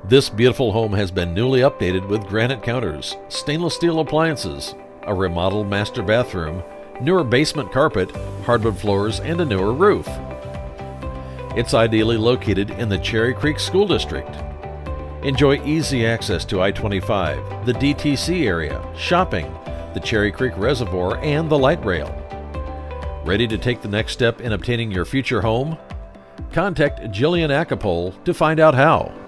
This beautiful home has been newly updated with granite counters, stainless steel appliances, a remodeled master bathroom, newer basement carpet, hardwood floors, and a newer roof. It's ideally located in the Cherry Creek School District. Enjoy easy access to I-25, the DTC area, shopping, the Cherry Creek Reservoir, and the light rail. Ready to take the next step in obtaining your future home? Contact Jillian Achelpohl to find out how.